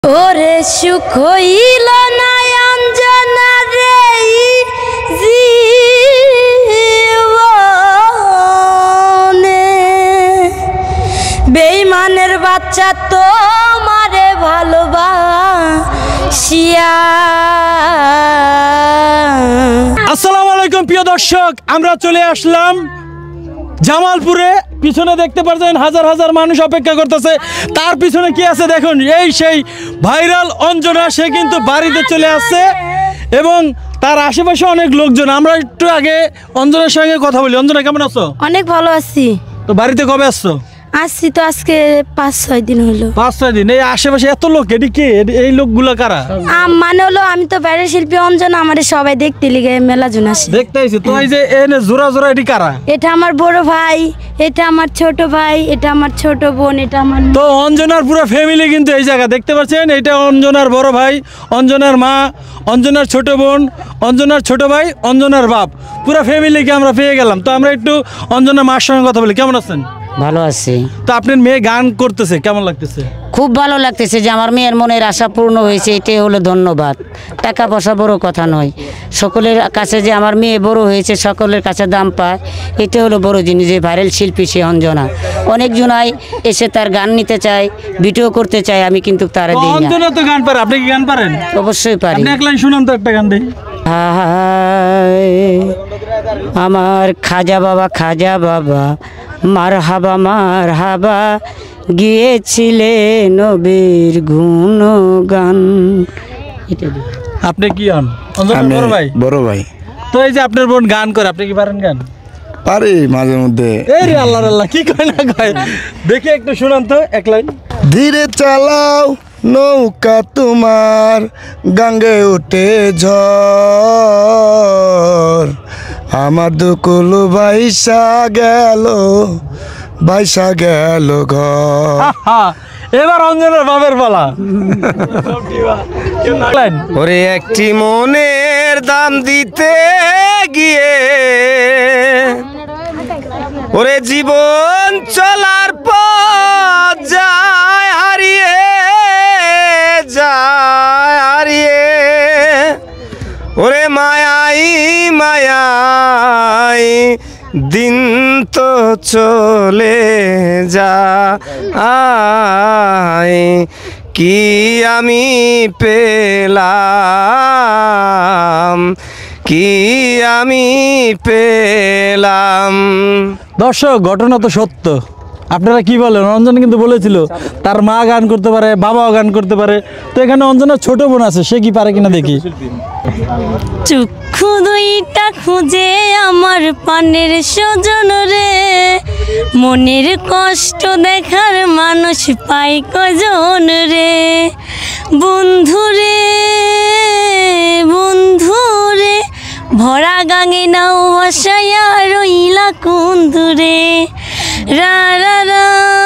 ওরে সুখ হইল না অঞ্জনা রে জীবনে, বেঈমানের বাচ্চা তোমারে ভালোবাসিয়া। আসসালামু আলাইকুম প্রিয় দর্শক, আমরা চলে আসলাম জামালপুরে। পিছনে দেখতে পাচ্ছেন হাজার হাজার মানুষ অপেক্ষা করতেছে। তার পিছনে কি আছে দেখুন, এই সেই ভাইরাল অঞ্জনা। সে কিন্তু বাড়িতে চলে আসছে এবং তার আশেপাশে অনেক লোকজন। আমরা একটু আগে অঞ্জনার সঙ্গে কথা বলি। অঞ্জনা, কেমন আছো? অনেক ভালো আছি। তো বাড়িতে কবে আসছো? আসছি তো আজকে 5-6 দিন হলো। 5-6 দিন। এই আশেপাশে এত লোক, এটি কে? এই লোকগুলো কারা? মানে হলো আমি তো বাইরের শিল্পী অঞ্জনা, আমাদের সবাই দেখতে লিগে মেলা জন আসে। দেখতে আইছি তো। এই যে এনে জোড়া জোড়া, এটি কারা? এটা আমার বড় ভাই, এটা আমার ছোট ভাই, এটা আমার ছোট বোন, এটা আমার। তো অঞ্জনার পুরো ফ্যামিলি কিন্তু এই জায়গা দেখতে পাচ্ছেন। এটা অঞ্জনার বড় ভাই, অঞ্জনার মা, অঞ্জনার ছোট বোন, অঞ্জনার ছোট ভাই, অঞ্জনার বাপ, পুরো ফ্যামিলিকে আমরা পেয়ে গেলাম। তো আমরা একটু অঞ্জনার মার সঙ্গে কথা বলি। কেমন আছেন? ভালো আছি। তো আপনার মেয়ে গান করতেছে, কেমন লাগতেছে? খুব ভালো লাগতেছে যে আমার মেয়ের মনের আশা পূর্ণ হয়েছে, এটাই হলো ধন্যবাদ। টাকা পয়সা বড় কথা নয়, সকলের কাছে যে আমার মেয়ে বড় হয়েছে, সকলের কাছে দাম পায়, এটা হলো বড় জিনিস। যে ভাইরাল শিল্পী সে অঞ্জনা, অনেকজনাই এসে তার গান নিতে চায়, ভিডিও করতে চায়, আমি কিন্তু তারা দিই না। অঞ্জনা তো গান পারে, আপনি কি গান পারেন? অবশ্যই পারি। আপনি এক লাইন শুনান তো, একটা গান দেই। আমার খাজা বাবা মারহাবা মারহাবা, গিয়েছিলে নবীর গুণগান। আপনি কি হন? অঞ্জনা বড় ভাই? বড় ভাই। তো এই যে আপনার বোন গান করে, আপনি কি পারেন গান? পারি মাঝে মধ্যে। এই রে আল্লাহ আল্লাহ, কি কয় না কয়, দেখি একটু শুনান তো এক লাইন। ধীরে চালাও নৌকা তোমার, গাঙ্গে উঠে ঝড়, আমার দুকুল বাইসা গেল ঘর। এবার অঞ্জনার বাবের পালা। ওরে একটি মনের দাম দিতে গিয়ে, ওরে জীবন চলার পথ যায় হারিয়ে, ওরে মায়াই দিন তো চলে যায়, কি আমি পেলাম, দর্শক, ঘটনা তো সত্য। আপনারা কি বলেন? অঞ্জনা কিন্তু বলেছিল তার মা গান করতে পারে, বাবাও গান করতে পারে। তো এখানে অঞ্জনার ছোট বোন আছে, সে কি পারে কিনা দেখি। চক্ষু দুইটা খুঁজে আমার পানের স্বজন রে, মনের কষ্ট দেখার মানুষ পাই কজন রে, বন্ধুরে ভরা গাঙে নাও ভাসাইয়া রইলা কোন দূরে, রা রা রা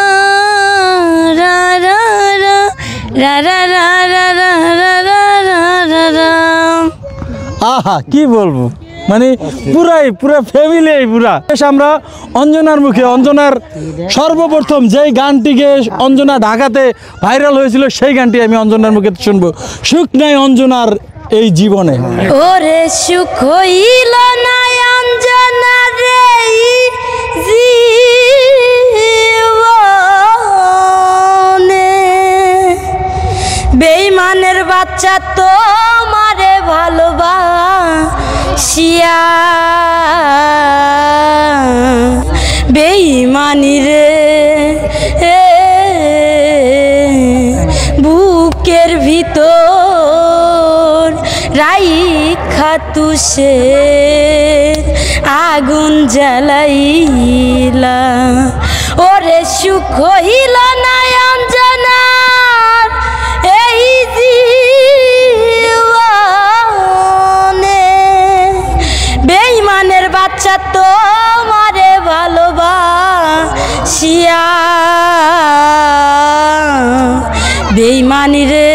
রা রা রা রা রা রা রা রা রা রা রা। আহা, কি বলবো, মানে পুরা ফ্যামিলি পুরা। আমরা অঞ্জনার মুখে, অঞ্জনার সর্বপ্রথম যেই গানটিকে অঞ্জনা ঢাকাতে ভাইরাল হয়েছিল, সেই গানটি আমি অঞ্জনার মুখে শুনবো। সুখ নাই অঞ্জনার এই জীবনে। ওরে সুখ হইল না অঞ্জনা রে জীবনে, বেঈমানের বাচ্চা তোমারে ভালোবাসিয়া, বেঈমানি রে বুকের ভিতর রাইখা তুষে আগুন জ্বালাইলা, ওরে সুখ হইল না অঞ্জনার এই জীবনে, বেঈমানের বাচ্চা তোমারে ভালোবাসিয়া, বেঈমানি রে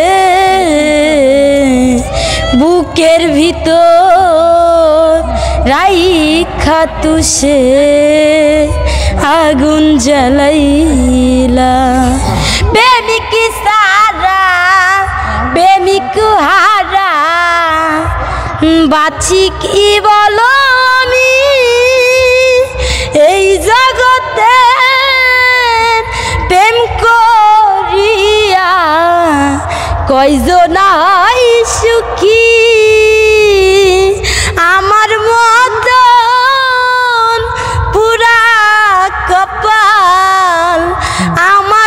বুকের ভিতর রাইখা তুষে আগুন জ্বালাইলা, প্রেমিক সারা বাঁচি কি বলো আমি এই জগতে প্রেম করিয়া কয়জনাই সুখী আমার মতন পুরা কপাল আমার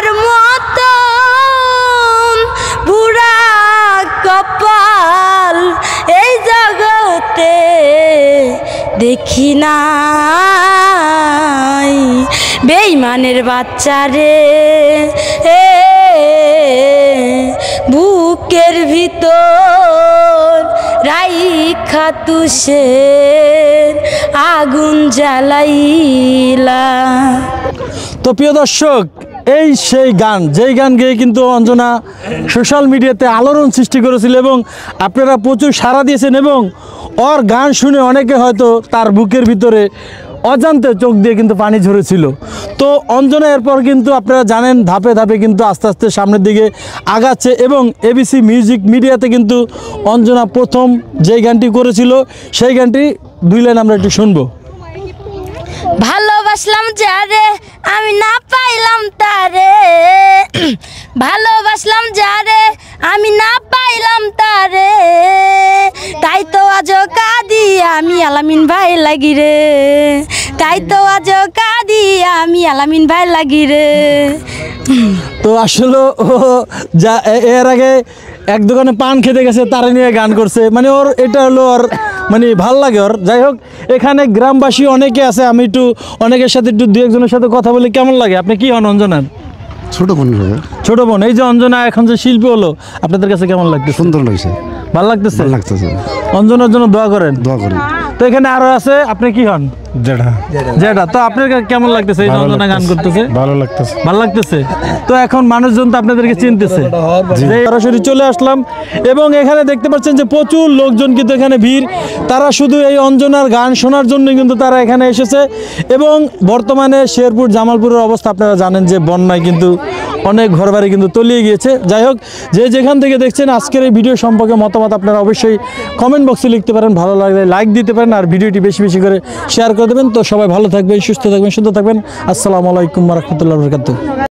মতন পুরা কপাল এই জগতে দেখি নাই বেঈমানের বাচ্চা রে বুকের ভিতর রাইখা তুষের আগুন জ্বালাইলা। তো প্রিয় দর্শক, এই সেই গান, যেই গান গেয়ে কিন্তু অঞ্জনা সোশ্যাল মিডিয়াতে আলোড়ন সৃষ্টি করেছিল এবং আপনারা প্রচুর সাড়া দিয়েছেন এবং ওর গান শুনে অনেকে হয়তো তার বুকের ভিতরে অজান্তে চোখ দিয়ে কিন্তু পানি ঝরেছিল। তো অঞ্জনা এরপর কিন্তু আপনারা জানেন ধাপে ধাপে কিন্তু আস্তে আস্তে সামনের দিকে আগাচ্ছে এবং এবিসি মিউজিক মিডিয়াতে কিন্তু অঞ্জনা প্রথম যেই গানটি করেছিল সেই গানটি 2 লাইন আমরা একটু শুনবো। ভালোবাসলাম যারে আমি না পাইলাম তারে, ভালোবাসলাম যারে আমি না পাইলাম তারে, তাই তো আজ কাঁদি আমি আলামিন ভাই লাগি রে, তাই তো আজ কাঁদি আমি আলামিন ভাই লাগি রে। তো আসলে ও যা এর আগে এক দোকানে পান খেতে গেছে তারা নিয়ে গান করছে, মানে ওর এটা হলো ওর মানে ভাল লাগে ওর। যাই হোক, এখানে গ্রামবাসী অনেকে আছে, আমি একটু অনেকের সাথে একটু 2-1 জনের সাথে কথা বলি। কেমন লাগে? আপনি কি হন অঞ্জনার? ছোট বোন হবে। ছোট বোন। এই যে অঞ্জনা এখন যে শিল্পী হলো, আপনাদের কাছে কেমন লাগতেছে? সুন্দর লাগছে, ভালো লাগতেছে? ভালো লাগতেছে। অঞ্জনার জন্য দোয়া করেন। দোয়া করি। তো এখানে আরো আছে, আপনি কি হন? জেঠা। জেঠা। তো আপনার কেমন লাগতেছে এই অঞ্জনা গান করতেছে? ভালো লাগতেছে। ভালো লাগতেছে। তো এখন মানুষজন তো আপনাদেরকে চিনতেছে। সরাসরি চলে আসলাম এবং এখানে দেখতে পাচ্ছেন যে প্রচুর লোকজন কিন্তু এখানে ভিড়। তারা শুধু এই অঞ্জনার গান শোনার জন্যই কিন্তু তারা এখানে এসেছে এবং বর্তমানে শেরপুর জামালপুরের অবস্থা আপনারা জানেন যে বন্যায় কিন্তু অনেক ঘরবাড়ি কিন্তু তলিয়ে গিয়েছে। যাই হোক, যে যেখান থেকে দেখছেন আজকের এই ভিডিও সম্পর্কে মতামত আপনারা অবশ্যই কমেন্ট বক্সে লিখতে পারেন, ভালো লাগলে লাইক দিতে পারেন আর ভিডিওটি বেশি বেশি করে শেয়ার করে দেবেন। তো সবাই ভালো থাকবেন, সুস্থ থাকবেন, সুন্দর থাকবেন। আসসালামু আলাইকুম ওয়া রাহমাতুল্লাহি ওয়া বারাকাতুহু।